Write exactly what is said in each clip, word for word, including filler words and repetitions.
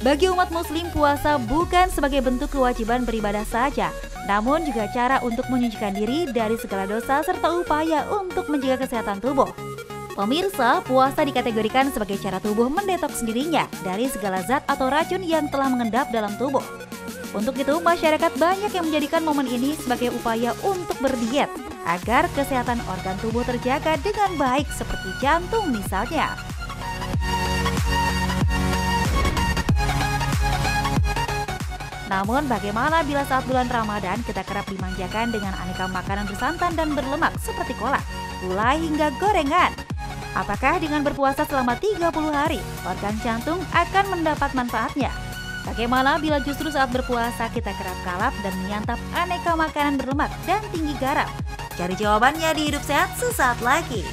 Bagi umat muslim, puasa bukan sebagai bentuk kewajiban beribadah saja, namun juga cara untuk menyucikan diri dari segala dosa serta upaya untuk menjaga kesehatan tubuh. Pemirsa, puasa dikategorikan sebagai cara tubuh mendetoks dirinya dari segala zat atau racun yang telah mengendap dalam tubuh. Untuk itu, masyarakat banyak yang menjadikan momen ini sebagai upaya untuk berdiet agar kesehatan organ tubuh terjaga dengan baik seperti jantung misalnya. Namun bagaimana bila saat bulan Ramadan kita kerap dimanjakan dengan aneka makanan bersantan dan berlemak seperti kolak, gulai hingga gorengan? Apakah dengan berpuasa selama tiga puluh hari, organ jantung akan mendapat manfaatnya? Bagaimana bila justru saat berpuasa kita kerap kalap dan menyantap aneka makanan berlemak dan tinggi garam? Cari jawabannya di Hidup Sehat sesaat lagi.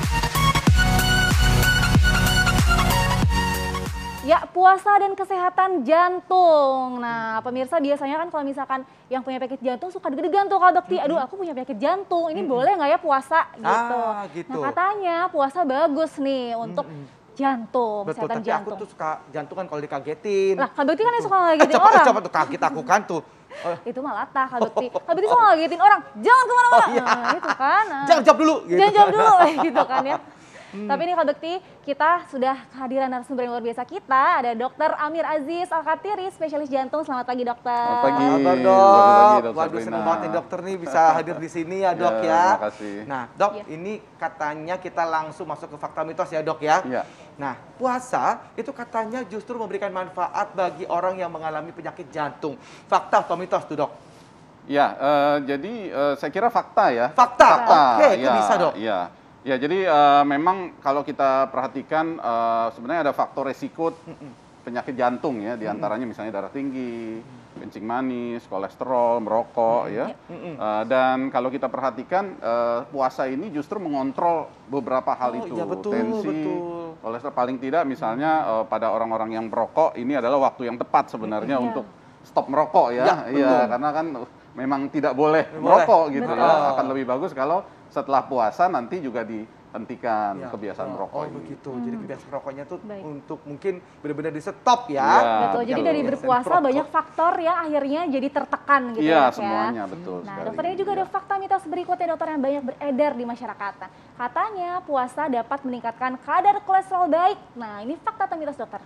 Ya, puasa dan kesehatan jantung. Nah, pemirsa biasanya kan kalau misalkan yang punya penyakit jantung suka deg-degan tuh kalau dokter, aduh aku punya penyakit jantung, ini mm-hmm. boleh nggak ya puasa gitu. Ah, gitu. Nah, katanya puasa bagus nih untuk mm-hmm. jantung, betul, kesehatan tapi jantung. aku tuh suka jantung kan kalau dikagetin. Lah, Kak Bekti kan yang suka eh, ngagetin coba, orang. Coba tuh kaget aku kan tuh. Uh. Itu mah latah Kak Bekti. Kak Bekti suka ngagetin orang, jangan kemana-mana. Oh, iya. Nah, itu kan. Nah. Jangan jawab dulu. Gitu. Jangan jawab dulu, gitu kan ya. Hmm. Tapi ini Kak Bekti, kita sudah kehadiran narasumber yang luar biasa kita. Ada Dokter Amir Aziz Al-Khatiri, spesialis jantung. Selamat pagi dokter. Selamat pagi. Halo dok. Waduh senang banget nih dokter nih bisa hadir di sini ya dok ya. ya. Terima kasih. Nah dok, ya. ini katanya kita langsung masuk ke fakta mitos ya dok ya. Ya. Nah puasa itu katanya justru memberikan manfaat bagi orang yang mengalami penyakit jantung. Fakta atau mitos tuh dok? Ya, uh, jadi uh, saya kira fakta ya. Fakta? Fakta. Oke, itu ya, bisa dok? Ya. Ya, jadi uh, memang kalau kita perhatikan uh, sebenarnya ada faktor resiko penyakit jantung ya, diantaranya misalnya darah tinggi, kencing manis, kolesterol, merokok ya. Uh, dan kalau kita perhatikan uh, puasa ini justru mengontrol beberapa hal oh, itu, ya betul, tensi, betul. kolesterol paling tidak misalnya uh, pada orang-orang yang merokok ini adalah waktu yang tepat sebenarnya ya. untuk stop merokok ya. Iya, karena kan memang tidak boleh boleh. merokok gitu Betul. ya. Akan lebih bagus kalau setelah puasa nanti juga dihentikan ya, kebiasaan oh, merokok oh, ini. begitu. Hmm. Jadi kebiasaan merokoknya tuh Baik. untuk mungkin benar-benar di stop ya. Ya, betul. Jadi dari berpuasa banyak faktor ya akhirnya jadi tertekan gitu ya. Iya, semuanya betul. Nah, sekali. dokter ini juga ya. ada fakta mitos berikutnya dokter yang banyak beredar di masyarakat. Nah, katanya puasa dapat meningkatkan kadar kolesterol baik. Nah, ini fakta atau mitos dokter?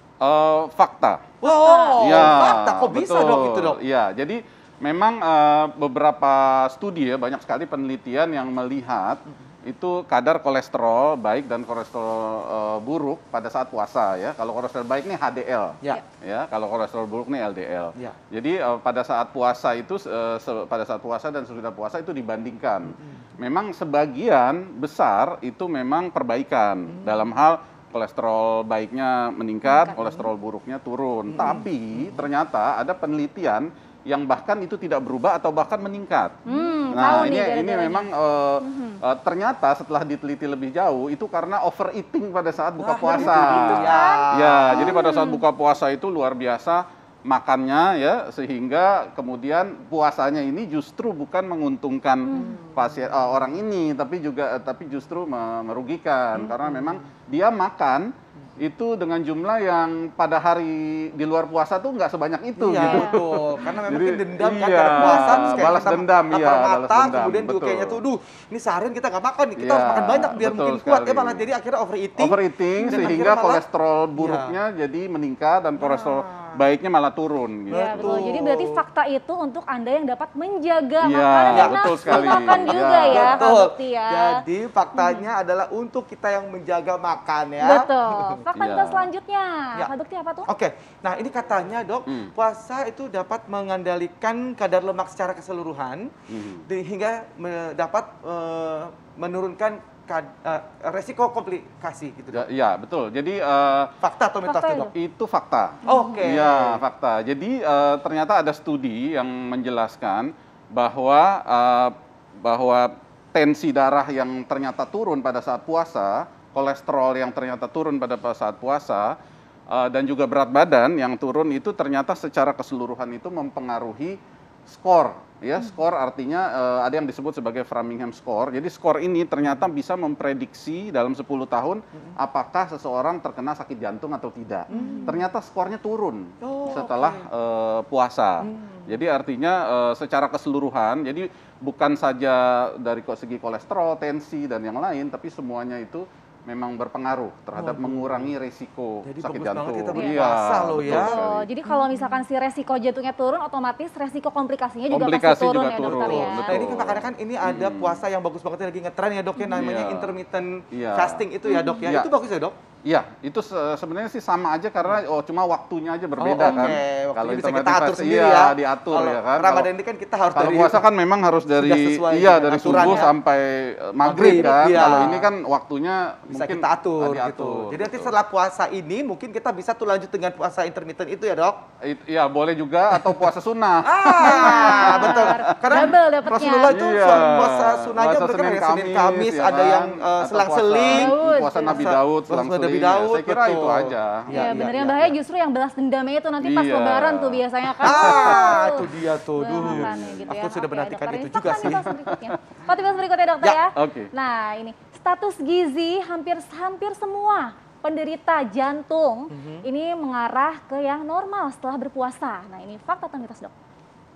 Uh, fakta. Wow, ya, fakta kok bisa betul. dok itu dok? Iya, jadi memang uh, beberapa studi ya, banyak sekali penelitian yang melihat itu kadar kolesterol baik dan kolesterol uh, buruk pada saat puasa ya. Kalau kolesterol baik nih H D L, ya. ya. Kalau kolesterol buruk nih L D L. Ya. Jadi uh, pada saat puasa itu, uh, pada saat puasa dan sesudah puasa itu dibandingkan. Hmm. Memang sebagian besar itu memang perbaikan hmm. dalam hal kolesterol baiknya meningkat, meningkat. kolesterol buruknya turun. Hmm. Tapi ternyata ada penelitian yang bahkan itu tidak berubah atau bahkan meningkat. Hmm, nah ini nih, ini memang uh, hmm. uh, ternyata setelah diteliti lebih jauh itu karena overeating pada saat buka Wah, puasa. Itu, ya, ya hmm. jadi pada saat buka puasa itu luar biasa makannya ya, sehingga kemudian puasanya ini justru bukan menguntungkan hmm. pasien uh, orang ini, tapi juga uh, tapi justru merugikan hmm. karena memang dia makan itu dengan jumlah yang pada hari di luar puasa tuh nggak sebanyak itu iya, gitu. Betul. Karena memang Jadi, dendam kan iya, karena puasa terus kayak balas kita dendam, iya, mata, balas dendam. kemudian juga Betul. kayaknya tuh, duh, ini seharian kita nggak makan nih, kita iya, harus makan banyak biar mungkin kuat. sekali. Ya malah jadi akhirnya overeating. Overeating sehingga malah, kolesterol buruknya iya. jadi meningkat dan kolesterol nah. baiknya malah turun. Gitu. Ya, betul. Jadi berarti fakta itu untuk Anda yang dapat menjaga ya, makanan ya, dan betul nafsu sekali. makan juga ya, ya betul. Kak Bekti ya. Jadi faktanya hmm. adalah untuk kita yang menjaga makan ya. Betul. Fakta ya. kita selanjutnya, ya. Kak Bekti apa tuh? Oke, nah ini katanya dok, hmm. puasa itu dapat mengendalikan kadar lemak secara keseluruhan, hmm. hingga me dapat uh, menurunkan kad uh, resiko komplikasi gitu dok. Ya, ya betul. Jadi uh, fakta atau mitos fakta dok? Itu fakta. Oke. Okay. Ya fakta. Jadi uh, ternyata ada studi yang menjelaskan bahwa uh, bahwa tensi darah yang ternyata turun pada saat puasa, kolesterol yang ternyata turun pada saat puasa, Uh, dan juga berat badan yang turun itu ternyata secara keseluruhan itu mempengaruhi skor. Ya, skor artinya uh, ada yang disebut sebagai Framingham score. Jadi skor ini ternyata bisa memprediksi dalam sepuluh tahun hmm. apakah seseorang terkena sakit jantung atau tidak. Hmm. Ternyata skornya turun oh, setelah okay. uh, puasa. Hmm. Jadi artinya uh, secara keseluruhan, jadi bukan saja dari segi kolesterol, tensi dan yang lain, tapi semuanya itu memang berpengaruh terhadap oh, mengurangi resiko jadi sakit jantung. jantung. Jadi kita berpuasa loh ya. Oh, jadi kalau misalkan si resiko jantungnya turun, otomatis resiko komplikasinya juga Komplikasi pasti turun juga ya turun, dokter ya. Nah ini kan kadang-kadang ini ada hmm. puasa yang bagus banget lagi ngetren ya dok ya, namanya yeah. intermittent yeah. fasting itu ya dok ya. Yeah. Itu bagus ya dok? Iya, itu se sebenarnya sih sama aja karena oh cuma waktunya aja berbeda oh, okay. kan. Kalau bisa kita atur sendiri iya, ya. diatur kalau ya kan. Ramadan ini kan kita harus kalau dari puasa kan memang harus dari iya dari subuh ya. sampai maghrib kan. Iya. Kalau ini kan waktunya bisa mungkin kita atur, diatur gitu. Jadi betul. nanti setelah puasa ini mungkin kita bisa tuh lanjut dengan puasa intermittent itu ya dok? Iya boleh juga atau puasa sunnah. Ah betul. Karena Rasulullah itu iya. puasa sunnahnya puasa mereka Senin, Kamis, Senin, Kamis ya ada kan? yang uh, selang-seling. Puasa, puasa Nabi Daud selang-seling. Ya. Saya kira itu aja. Iya, ya, bener. Yang bahaya ya. justru yang balas dendamnya itu nanti pas iya. lebaran tuh biasanya kan. Ah, itu dia tuh. Duh. Gitu Aku ya. sudah Oke, menantikan dokter, itu juga sih. Fakta berikutnya dokter ya. ya. Okay. Nah, ini status gizi hampir hampir semua penderita jantung mm-hmm. ini mengarah ke yang normal setelah berpuasa. Nah, ini fakta atau mitos, Dok?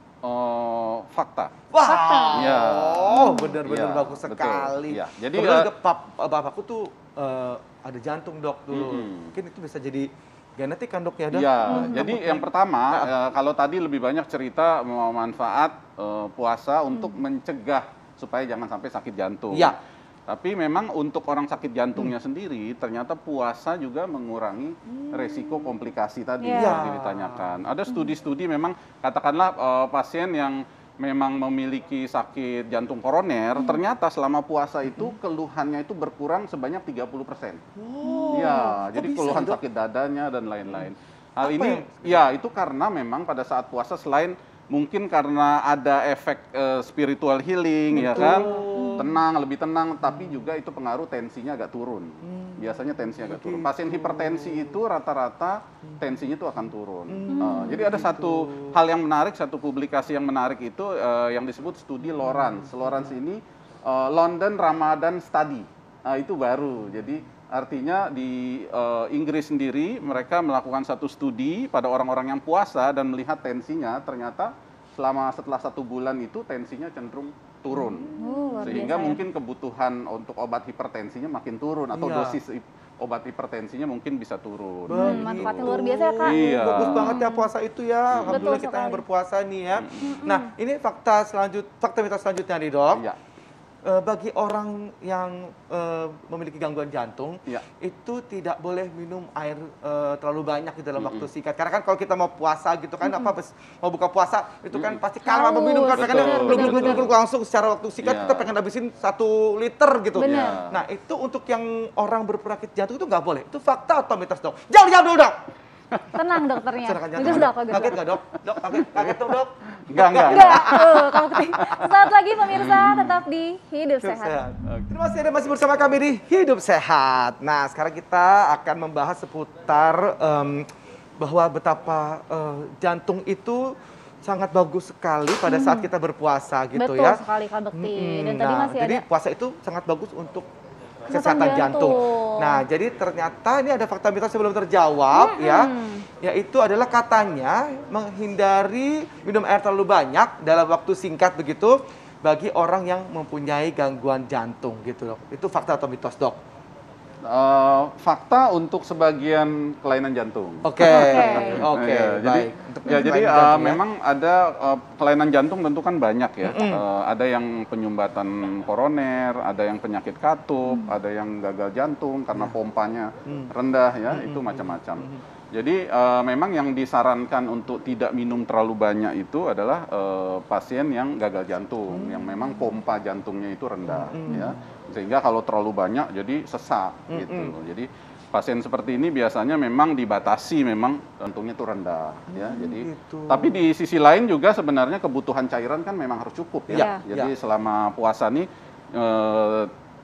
Oh, fakta. Wah, fakta. Ya. Oh, benar-benar ya, bagus betul. sekali. Ya. Jadi kebetulan uh, pap, bapakku tuh uh, ada jantung dok dulu. Mm-hmm. Mungkin itu bisa jadi genetik kan dok ya dok? Iya, hmm. jadi yang pertama uh, kalau tadi lebih banyak cerita manfaat uh, puasa hmm. untuk mencegah supaya jangan sampai sakit jantung. Iya. Tapi memang untuk orang sakit jantungnya hmm. sendiri ternyata puasa juga mengurangi hmm. resiko komplikasi tadi yeah. yang ditanyakan. Ada studi-studi memang katakanlah uh, pasien yang memang memiliki sakit jantung koroner, hmm. ternyata selama puasa itu keluhannya itu berkurang sebanyak tiga puluh persen. Oh, ya, jadi keluhan itu? sakit dadanya dan lain-lain. Hal Apa ini ya? ya itu karena memang pada saat puasa selain mungkin karena ada efek uh, spiritual healing. Betul. Ya kan, tenang, lebih tenang, tapi juga itu pengaruh tensinya agak turun. Hmm. Biasanya tensinya agak turun. Pasien hipertensi itu rata-rata tensinya itu akan turun. Hmm. Uh, jadi ada gitu. Satu hal yang menarik, satu publikasi yang menarik itu uh, yang disebut studi Lawrence. Lawrence ini uh, London Ramadan Study. Uh, itu baru. Jadi artinya di uh, Inggris sendiri mereka melakukan satu studi pada orang-orang yang puasa dan melihat tensinya, ternyata selama setelah satu bulan itu tensinya cenderung turun. Oh, sehingga mungkin kebutuhan untuk obat hipertensinya makin turun atau iya. dosis obat hipertensinya mungkin bisa turun. Hmm, manfaatnya luar biasa ya Kak. Iya. Bagus banget ya puasa itu ya. Hmm. Alhamdulillah kita yang berpuasa nih ya. Hmm. Nah ini fakta selanjut, fakta mitos selanjutnya nih dok. Iya. Uh, bagi orang yang uh, memiliki gangguan jantung, ya. itu tidak boleh minum air uh, terlalu banyak di dalam mm-hmm. waktu singkat. Karena kan kalau kita mau puasa gitu kan, mm-hmm. apa mau buka puasa itu kan mm-hmm. pasti kalau mau minum kan pengen gluk-gluk langsung secara waktu singkat yeah. kita pengen habisin satu liter gitu. Bener. Nah itu untuk yang orang berpenyakit jantung itu nggak boleh. Itu fakta atau mitos dok? Jauh jauh dulu dok. Tenang dokternya. Bagus dok, bagus. Kaget nggak dok? Dok kaget, kaget tuh dok. Enggak, enggak. Enggak. Tuh, kamu saat lagi pemirsa tetap di Hidup Sehat. Sehat. Okay. Terima kasih Anda masih bersama kami di Hidup Sehat. Nah, sekarang kita akan membahas seputar um, bahwa betapa uh, jantung itu sangat bagus sekali pada saat kita berpuasa gitu Betul ya. Betul sekali Kak Bekti. Hmm, Dan nah, tadi masih jadi ada puasa itu sangat bagus untuk kesehatan kesehatan jantung. jantung. Nah, jadi ternyata ini ada fakta mitos yang belum terjawab hmm. ya. Yaitu adalah katanya menghindari minum air terlalu banyak dalam waktu singkat begitu bagi orang yang mempunyai gangguan jantung gitu, Dok. Itu fakta atau mitos, Dok? Uh, fakta untuk sebagian kelainan jantung. Oke, oke, okay. ya, jadi, ya, jadi uh, ya? memang ada uh, kelainan jantung tentu kan banyak ya. Mm. Uh, ada yang penyumbatan koroner, ada yang penyakit katup, mm. ada yang gagal jantung karena pompanya mm. rendah ya, mm. itu macam-macam. Mm. Jadi uh, memang yang disarankan untuk tidak minum terlalu banyak itu adalah uh, pasien yang gagal jantung, mm. yang memang pompa jantungnya itu rendah mm. ya. Sehingga kalau terlalu banyak jadi sesak mm-hmm. gitu. Jadi pasien seperti ini biasanya memang dibatasi, memang jantungnya itu rendah mm, ya. Jadi gitu. Tapi di sisi lain juga sebenarnya kebutuhan cairan kan memang harus cukup ya. Yeah. Jadi yeah. selama puasa nih eh,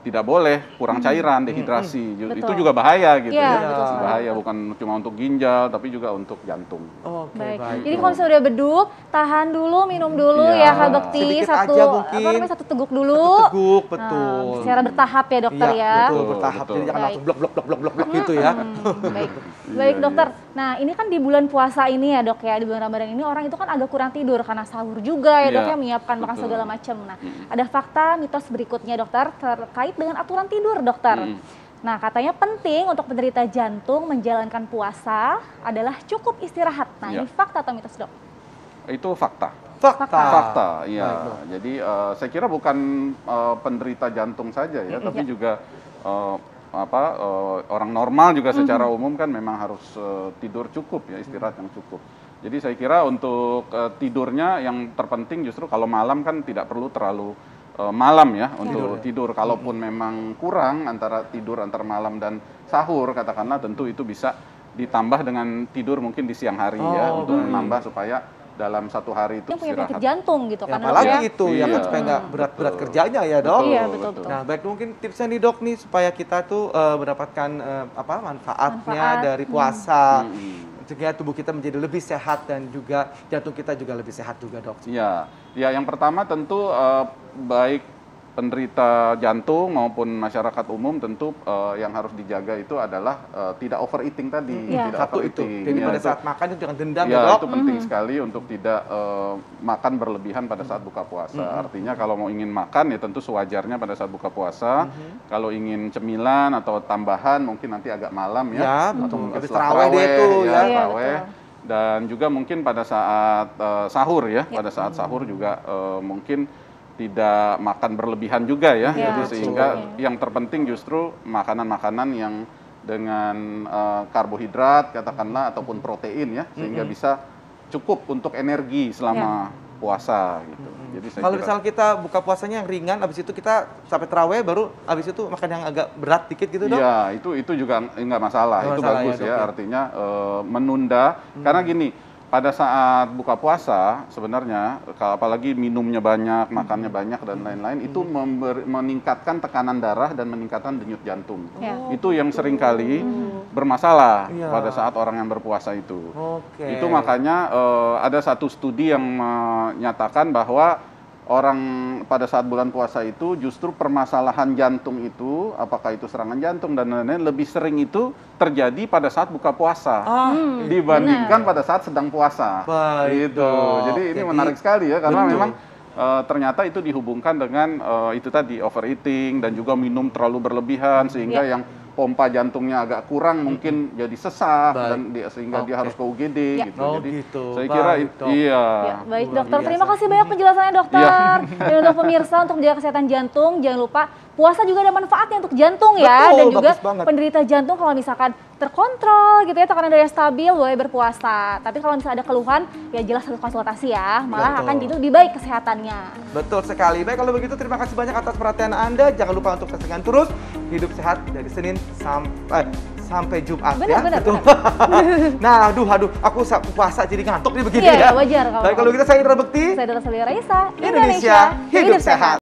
tidak boleh kurang cairan, dehidrasi. Ju- Itu juga bahaya gitu Iya, ya. betul sekali. Bahaya bukan cuma untuk ginjal tapi juga untuk jantung. Oke, Baik. baik. Jadi kalau misalnya udah beduk, tahan dulu, minum dulu Iya. ya Kak Bekti. Sedikit Satu aja apa mungkin. namanya satu teguk dulu. Teguk, Nah, betul. secara bertahap ya dokter Iya, ya. betul, Betul, bertahap. betul. Jadi jangan Baik. langsung blok blok blok blok blok blok gitu ya. Hmm, baik, Iya, baik iya. dokter. Nah ini kan di bulan puasa ini ya dok ya, di bulan Ramadan ini orang itu kan agak kurang tidur karena sahur juga ya dok Iya, ya, menyiapkan makan betul. segala macam. Nah Mm. ada fakta mitos berikutnya dokter terkait dengan aturan tidur dokter. Mm. Nah katanya penting untuk penderita jantung menjalankan puasa adalah cukup istirahat. Nah Iya. ini fakta atau mitos dok? Itu fakta. Fakta. Fakta, iya. Baik, Dok. Jadi eh, saya kira bukan eh, penderita jantung saja ya, tapi Iya. juga eh, apa eh, orang normal juga secara umum kan memang harus eh, tidur cukup ya, istirahat yang cukup. Jadi saya kira untuk eh, tidurnya yang terpenting justru kalau malam kan tidak perlu terlalu eh, malam ya untuk tidur. Kalaupun memang kurang antara tidur antar malam dan sahur katakanlah, tentu itu bisa ditambah dengan tidur mungkin di siang hari ya Oh, untuk baik. menambah supaya dalam satu hari itu Yang punya penyakit istirahat. jantung gitu Ya, kan dok apalagi ya. itu ya kan Iya. supaya nggak berat-berat Betul. kerjanya ya dok. Iya, betul, betul. Nah baik mungkin tipsnya nih dok nih supaya kita tuh eh, mendapatkan eh, apa manfaatnya Manfaat. dari puasa, Hmm. sehingga tubuh kita menjadi lebih sehat dan juga jantung kita juga lebih sehat juga dok. Ya, ya yang pertama tentu eh, baik penderita jantung maupun masyarakat umum tentu eh, yang harus dijaga itu adalah eh, tidak overeating tadi, Iya. tidak Satu itu. overeating. Jadi Ya, pada itu- saat makan itu jangan dendam ya Ya, dok. itu penting sekali untuk tidak eh, makan berlebihan pada saat buka puasa. Artinya kalau mau ingin makan ya tentu sewajarnya pada saat buka puasa. Kalau ingin cemilan atau tambahan mungkin nanti agak malam ya. Ya, Atau betul. mungkin Habis setelah tarawih deh tarawih, tuh, ya, ya. Iya, tarawih. betul. Dan juga mungkin pada saat eh, sahur ya, pada saat sahur juga eh, mungkin tidak makan berlebihan juga ya. Iya, Jadi betul. sehingga Iya. yang terpenting justru makanan-makanan yang dengan eh, karbohidrat katakanlah ataupun protein ya, sehingga bisa cukup untuk energi selama puasa gitu. Jadi saya Kalau kira- misal kita buka puasanya yang ringan, habis itu kita sampai terawih baru habis itu makan yang agak berat dikit gitu dok. Iya, itu itu juga nggak masalah. Nggak itu masalah bagus ya, Dok, ya, ya. artinya eh, menunda. Karena gini, pada saat buka puasa sebenarnya kalau apalagi minumnya banyak, makannya banyak dan lain-lain itu member- meningkatkan tekanan darah dan meningkatkan denyut jantung. Ya. Itu yang seringkali bermasalah Iya. pada saat orang yang berpuasa itu. Oke. Itu makanya eh, ada satu studi yang menyatakan bahwa orang pada saat bulan puasa itu justru permasalahan jantung itu, apakah itu serangan jantung dan lain-lain, lebih sering itu terjadi pada saat buka puasa Ah, dibandingkan pada saat sedang puasa. Baik, Gitu. Dok. Jadi ini Jadi- menarik sekali ya karena Betul. memang eh, ternyata itu dihubungkan dengan eh, itu tadi overeating dan juga minum terlalu berlebihan sehingga Iya. yang pompa jantungnya agak kurang mungkin jadi sesak Baik. dan dia, sehingga dia Oke. harus ke U G D Ya. gitu. Oh, Jadi gitu. saya kira Baik, itu Dok. iya. Ya, baik luar dokter, biasa. terima kasih banyak penjelasannya dokter. Dan untuk pemirsa untuk menjaga kesehatan jantung, jangan lupa puasa juga ada manfaatnya untuk jantung ya. Betul, Dan juga bagus banget. penderita jantung kalau misalkan terkontrol gitu ya, tekanan darah stabil boleh berpuasa. Tapi kalau misalnya ada keluhan ya jelas harus konsultasi ya, malah Betul. akan jadi lebih baik kesehatannya. Betul sekali. Baik kalau begitu terima kasih banyak atas perhatian Anda. Jangan lupa untuk saksikan terus Hidup Sehat dari Senin sampai sampai Jumat Benar, ya. benar, Betul. Nah, aduh aduh aku sa- puasa jadi ngantuk nih begini Iya, ya. wajar kalau- Baik kalau gitu saya Indra Bekti. Saya Dr. Salih Raisa, Indonesia hidup sehat.